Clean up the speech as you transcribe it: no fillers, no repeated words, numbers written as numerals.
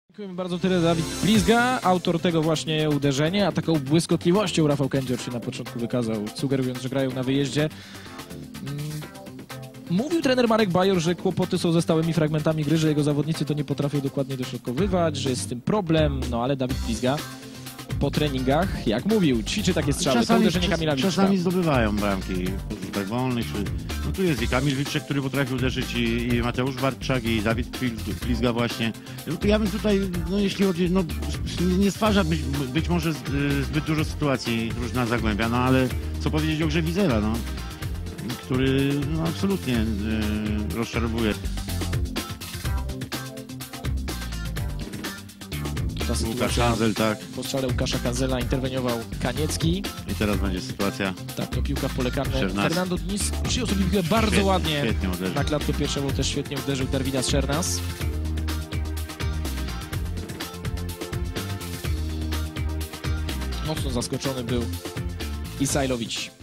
Dziękujemy bardzo tyle Dawid Blizga, autor tego właśnie uderzenia, a taką błyskotliwością Rafał Kędzior się na początku wykazał, sugerując, że grają na wyjeździe. Mówił trener Marek Bajor, że kłopoty są ze stałymi fragmentami gry, że jego zawodnicy to nie potrafią dokładnie dośrodkowywać, że jest z tym problem, no ale Dawid Blizga po treningach, jak mówił, ćwiczy takie strzały, to uderzenie Kamila Wilczka. Czasami zdobywają bramki po rzutach wolnych. No tu jest i Kamil Wilczek, który potrafi uderzyć, i Mateusz Bartczak, i Dawid Blizga właśnie. Ja bym tutaj, no jeśli chodzi, no nie stwarza być może zbyt dużo sytuacji drużyna Zagłębia, no ale co powiedzieć o grze Wizera, no, który no, absolutnie rozczarowuje. Łukasz Hanzel, tak. Po strzale Łukasza Hanzela interweniował Kaniecki. I teraz będzie sytuacja. Tak, to piłka w pole karne. Szernas. Fernando Diniz przyjął sobie piłkę bardzo Świetnie, ładnie. świetnie uderzył. Na klatkę pierwszą też świetnie uderzył Darwidas Szernas. Mocno zaskoczony był Isajlowicz.